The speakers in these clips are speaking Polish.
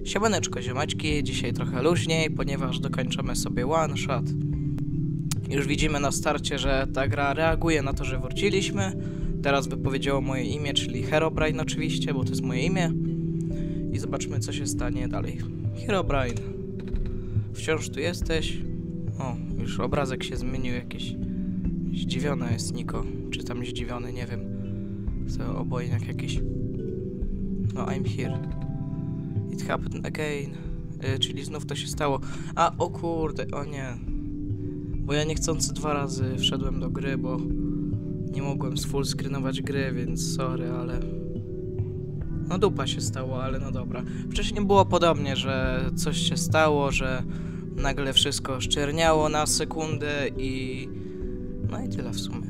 Siemaneczko ziomeczki, dzisiaj trochę luźniej, ponieważ dokończymy sobie one shot. Już widzimy na starcie, że ta gra reaguje na to, że wróciliśmy. Teraz by powiedziało moje imię, czyli Herobrine oczywiście, bo to jest moje imię. I zobaczmy, co się stanie dalej. Herobrine, wciąż tu jesteś? O, już obrazek się zmienił, jakiś zdziwiony jest Niko. Czy tam zdziwiony, nie wiem. To obojniak jakiś. No, I'm here. It happened again. Czyli znów to się stało. A, o kurde, o nie. Bo ja niechcący 2 razy wszedłem do gry, bo nie mogłem full screenować gry, więc sorry, ale... No dupa się stało, ale no dobra. Wcześniej było podobnie, że coś się stało, że nagle wszystko szczerniało na sekundę i... No i tyle w sumie.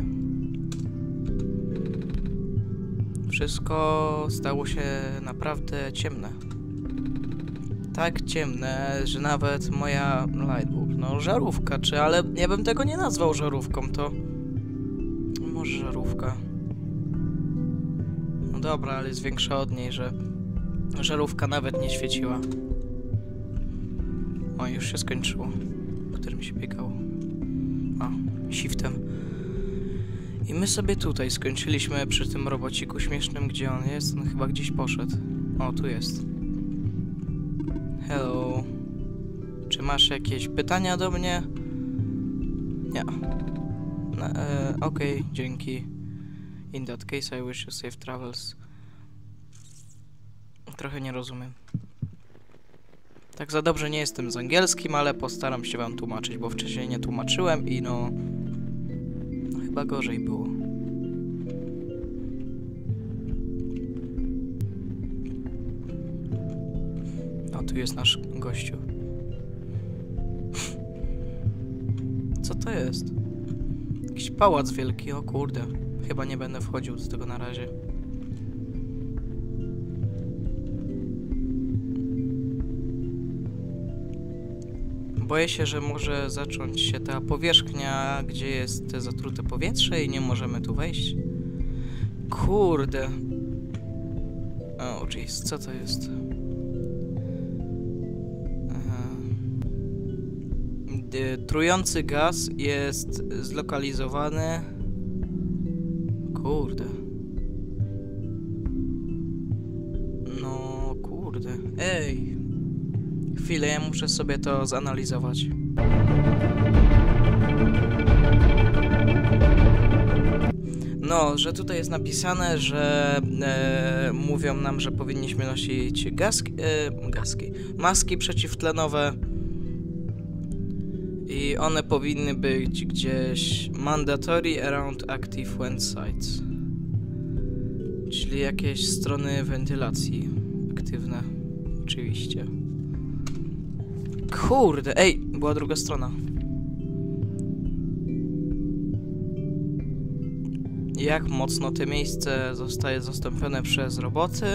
Wszystko stało się naprawdę ciemne. Tak ciemne, że nawet moja lightbulb, no żarówka, ale ja bym tego nie nazwał żarówką, to... Może żarówka. No dobra, ale jest większa od niej, że żarówka nawet nie świeciła. O, już się skończyło, którym się biegało. A, shiftem. I my sobie tutaj skończyliśmy przy tym robociku śmiesznym, gdzie on jest. On chyba gdzieś poszedł. O, tu jest. Hello. Czy masz jakieś pytania do mnie? Nie. No, okej, dzięki. In that case I wish you safe travels. Trochę nie rozumiem. Tak za dobrze nie jestem z angielskim, ale postaram się wam tłumaczyć, bo wcześniej nie tłumaczyłem i no chyba gorzej było. O, tu jest nasz gościu. Co to jest? Jakiś pałac wielki, o kurde. Chyba nie będę wchodził do tego na razie. Boję się, że może zacząć się ta powierzchnia, gdzie jest zatrute powietrze i nie możemy tu wejść. Kurde. O, jeez, co to jest? Trujący gaz jest zlokalizowany. Kurde. No, kurde. Ej. Chwilę, ja muszę sobie to zanalizować. No, że tutaj jest napisane, że mówią nam, że powinniśmy nosić maski przeciwtlenowe i one powinny być gdzieś mandatory around active wind sites, czyli jakieś strony wentylacji aktywne, oczywiście. Kurde, ej, była druga strona. Jak mocno to miejsce zostaje zastąpione przez roboty?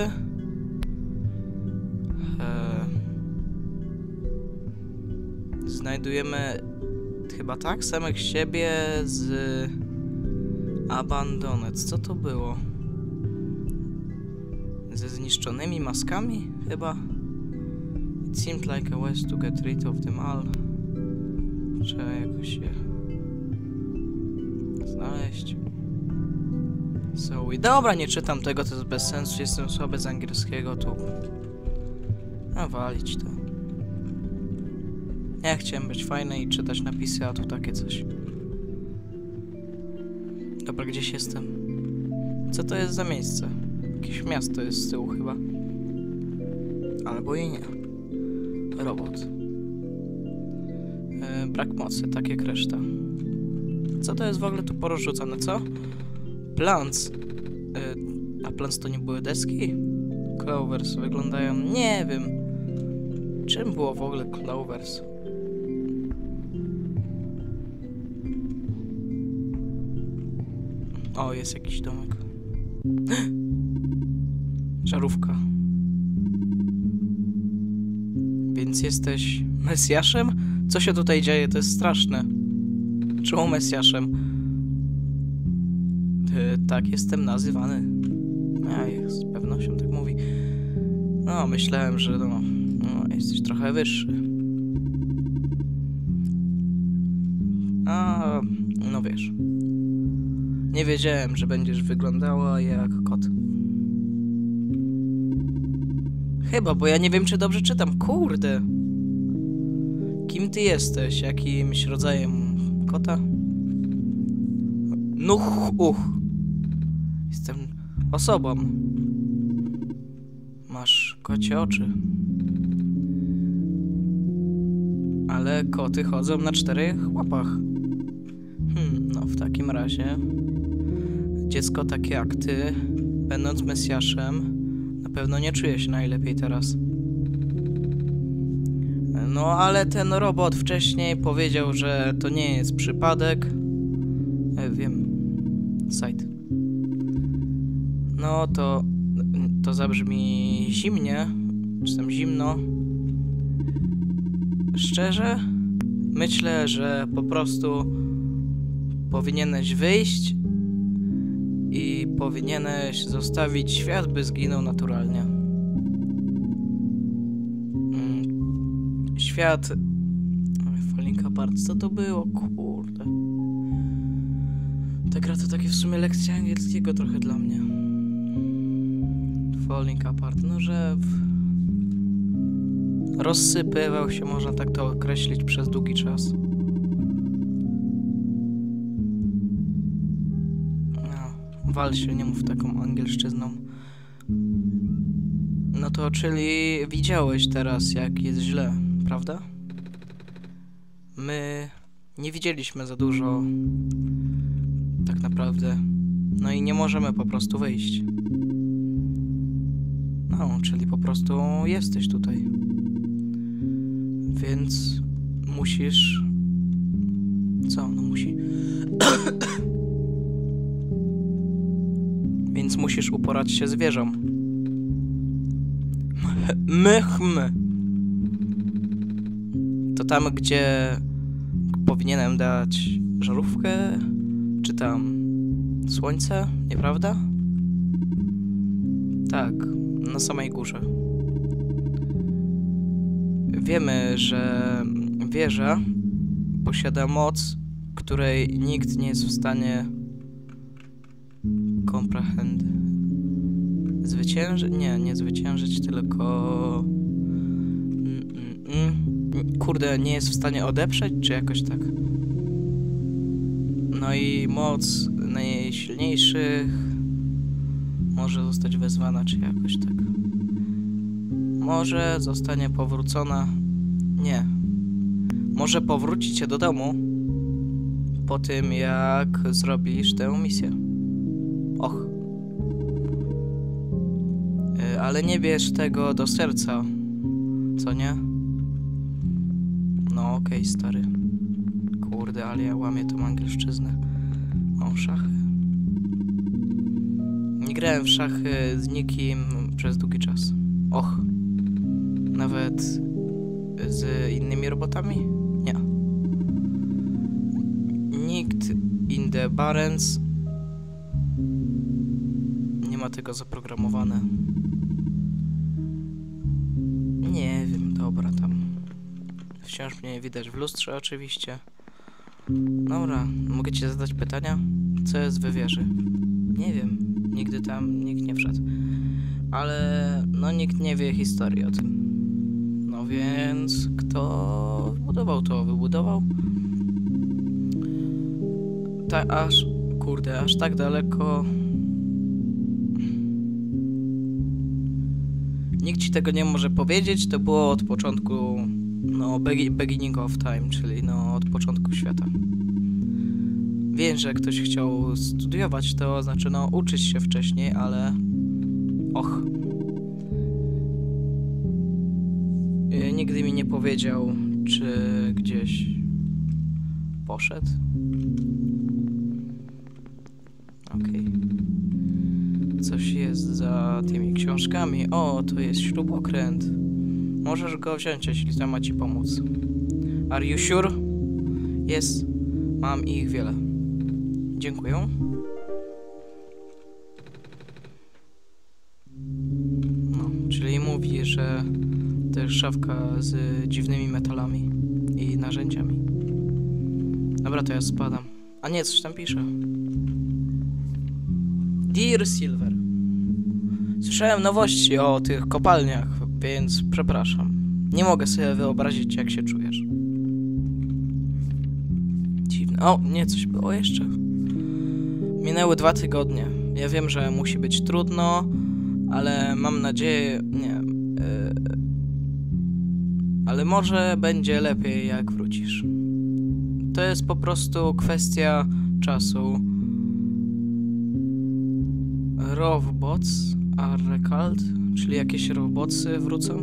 Znajdujemy chyba tak samych siebie z Abandoned. Co to było? Ze zniszczonymi maskami? Chyba. It seemed like a way to get rid of them all. Trzeba jakoś się znaleźć. Dobra, nie czytam tego, to jest bez sensu. Jestem słaby z angielskiego, tu. A walić to. Ja chciałem być fajny i czytać napisy, a tu takie coś. Dobra, gdzieś jestem. Co to jest za miejsce? Jakieś miasto jest z tyłu chyba. Albo i nie. Robot. Brak mocy, tak jak reszta. Co to jest w ogóle tu porozrzucane, co? Plants. A plants to nie były deski? Clovers wyglądają... Nie wiem. Czym było w ogóle Clovers? O, jest jakiś domek. Żarówka. Więc jesteś Mesjaszem? Co się tutaj dzieje? To jest straszne. Czemu Mesjaszem? Tak jestem nazywany. A, z pewnością tak mówi. No, myślałem, że no jesteś trochę wyższy. A, no wiesz. Nie wiedziałem, że będziesz wyglądała jak kot. Chyba, bo ja nie wiem, czy dobrze czytam. Kurde. Kim ty jesteś? Jakimś rodzajem kota? Jestem osobą. Masz kocie oczy. Ale koty chodzą na 4 łapach. No w takim razie dziecko takie jak ty, będąc Mesjaszem, na pewno nie czuje się najlepiej teraz. No ale ten robot wcześniej powiedział, że to nie jest przypadek. Wiem. Side. No to zabrzmi zimnie. Czy tam zimno. Szczerze? Myślę, że po prostu powinieneś wyjść i powinieneś zostawić świat, by zginął naturalnie. Świat... Falling Apart, co to było? Kurde. Ta gra to takie w sumie lekcja angielskiego trochę dla mnie. Falling Apart, no że... Rozsypywał się, można tak to określić, przez długi czas. No, wal się, nie mów taką angielszczyzną. No to, czyli widziałeś teraz, jak jest źle, prawda? My nie widzieliśmy za dużo, tak naprawdę. No i nie możemy po prostu wyjść. No, czyli po prostu jesteś tutaj. Więc musisz... Co? No musi... Więc musisz uporać się z wieżą. To tam, gdzie powinienem dać żarówkę, czy tam słońce, nieprawda? Tak, na samej górze. Wiemy, że wieża posiada moc, której nikt nie jest w stanie zwyciężyć? Nie zwyciężyć, tylko... Kurde, nie jest w stanie odeprzeć, czy jakoś tak? No i moc najsilniejszych może zostać wezwana, czy jakoś tak. Może zostanie powrócona... Nie. Może powrócić się do domu po tym, jak zrobisz tę misję. Och. Ale nie bierz tego do serca. Co nie? No okej, stary. Kurde, ale ja łamię tą angielszczyznę. O, szachy. Nie grałem w szachy z nikim przez długi czas. Och. Nawet z innymi robotami? Nie. Nikt in the Barents nie ma tego zaprogramowane. Nie wiem, dobra, tam wciąż mnie widać w lustrze oczywiście. Dobra, mogę ci zadać pytania? Co jest w wieży? Nie wiem, nigdy tam nikt nie wszedł. Ale no nikt nie wie historii o tym. No więc kto budował to? Wybudował? Aż tak daleko. Nikt ci tego nie może powiedzieć, to było od początku, no beginning of time, czyli no od początku świata. Wiem, że ktoś chciał studiować to, znaczy no uczyć się wcześniej, ale... Och. Nigdy mi nie powiedział, czy gdzieś poszedł. Okej. Coś jest za tymi książkami. O, to jest śrubokręt. Możesz go wziąć, jeśli to ma ci pomóc. Are you sure? Yes. Mam ich wiele. Dziękuję. No, czyli mówi, że To jest szafka z dziwnymi metalami i narzędziami. Dobra, to ja spadam. A nie, coś tam pisze. Dear Silver. Słyszałem nowości o tych kopalniach, więc przepraszam. Nie mogę sobie wyobrazić, jak się czujesz. Dziwne. O, nie, coś było jeszcze. Minęły 2 tygodnie. Ja wiem, że musi być trudno, ale mam nadzieję... Nie. Ale może będzie lepiej, jak wrócisz. To jest po prostu kwestia czasu. Robots are recalled, czyli jakieś robotsy wrócą.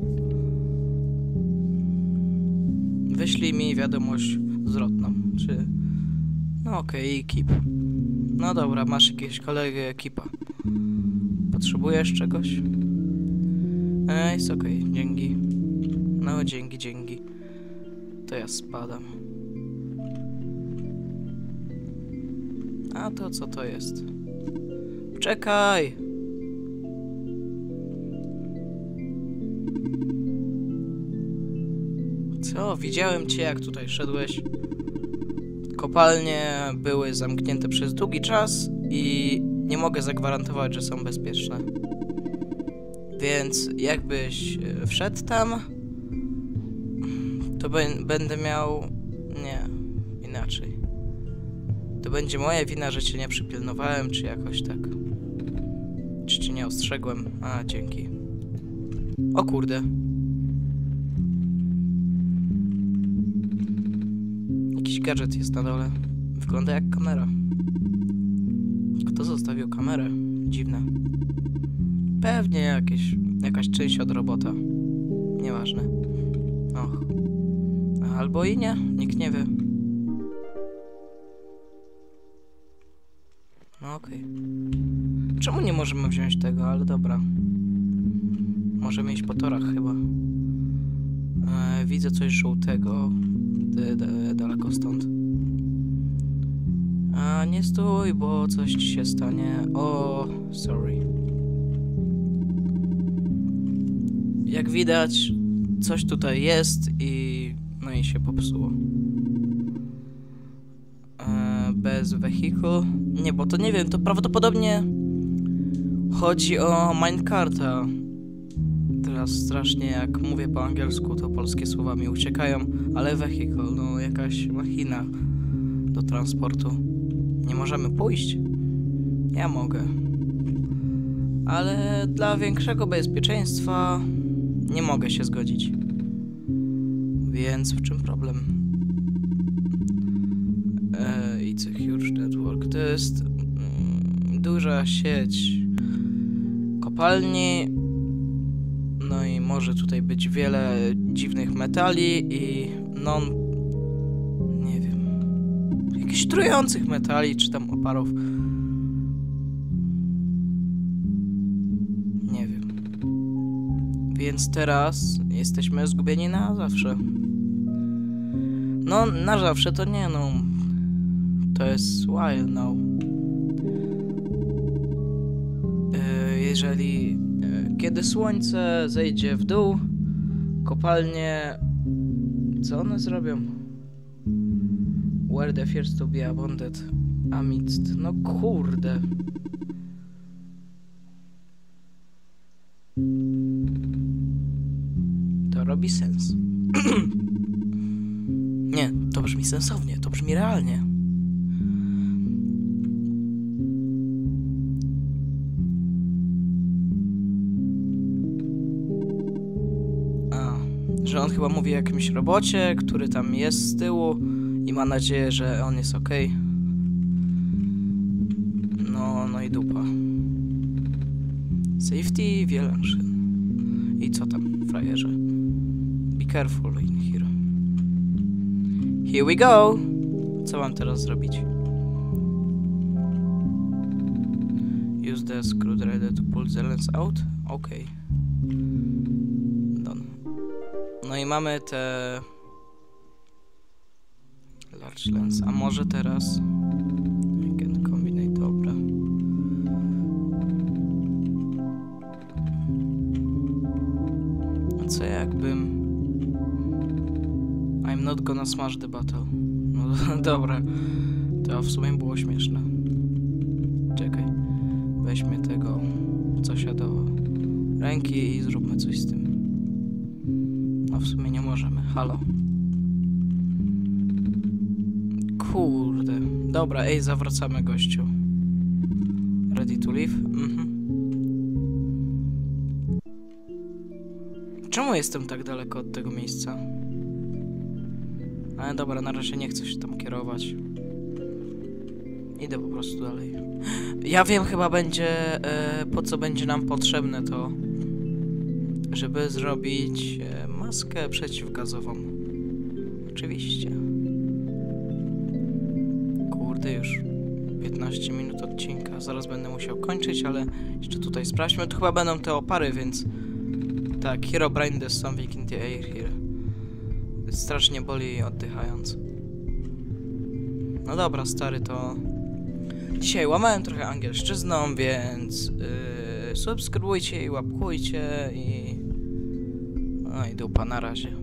Wyślij mi wiadomość zwrotną, czy... No okej, keep. No dobra, masz jakiegoś kolegę, ekipa. Potrzebujesz czegoś? Jest okej, dzięki. No dzięki. To ja spadam. A to co to jest? Czekaj! Co? Widziałem cię, jak tutaj szedłeś. Kopalnie były zamknięte przez długi czas i nie mogę zagwarantować, że są bezpieczne. Więc jakbyś wszedł tam, to będę miał... Nie, inaczej. To będzie moja wina, że cię nie przypilnowałem, czy jakoś tak. Czy cię nie ostrzegłem? A, dzięki. O kurde. Jakiś gadżet jest na dole. Wygląda jak kamera. Kto zostawił kamerę? Dziwne. Pewnie jakaś część od robota. Nieważne. Och. Albo i nie. Nikt nie wie. No okej. Czemu nie możemy wziąć tego? Ale dobra. Możemy iść po torach chyba. Widzę coś żółtego. Daleko stąd. A nie stój, bo coś ci się stanie. O, sorry. Jak widać, coś tutaj jest i... No i się popsuło. Bez vehicle? Nie, bo to nie wiem, to prawdopodobnie chodzi o minecarta. Teraz strasznie jak mówię po angielsku, to polskie słowa mi uciekają, ale vehicle, no jakaś machina do transportu. Nie możemy pójść? Ja mogę. Ale dla większego bezpieczeństwa nie mogę się zgodzić. Więc w czym problem? It's a huge network. To jest duża sieć kopalni. No i może tutaj być wiele dziwnych metali i nie wiem, jakichś trujących metali, czy tam oparów. Nie wiem. Więc teraz jesteśmy zgubieni na zawsze. No, na zawsze to nie, no. To jest while now. Kiedy słońce zejdzie w dół, kopalnie... Co one zrobią? Where the first to be abandoned amidst... No kurde. To robi sens. Nie, to brzmi sensownie, to brzmi realnie. Że on chyba mówi o jakimś robocie, który tam jest z tyłu i ma nadzieję, że on jest okej. No i dupa. Safety, wiele maszyn. I co tam, frajerze? Be careful in here. Here we go! Co mam teraz zrobić? Use the screwdriver to pull the lens out? Okej. Done. No i mamy te... Large lens. A może teraz... I can combine, dobra. A co którym I'm not gonna smash the battle. No dobra, to w sumie było śmieszne. Czekaj, weźmy tego cosia do ręki i zróbmy coś z tym. No w sumie nie możemy, halo. Kurde, dobra, ej, zawracamy gościu. Ready to leave? Czemu jestem tak daleko od tego miejsca? Ale dobra, na razie nie chcę się tam kierować. Idę po prostu dalej. Ja wiem, chyba będzie, po co będzie nam potrzebne to, żeby zrobić maskę przeciwgazową. Oczywiście. Kurde, już 15 minut odcinka. Zaraz będę musiał kończyć, ale jeszcze tutaj sprawdźmy. To chyba będą te opary, więc... Tak, Herobrine, there's something in the air here. Strasznie boli oddychając. No dobra, stary, to... Dzisiaj łamałem trochę angielszczyzną, więc... subskrybujcie i łapkujcie i... No i dupa, na razie.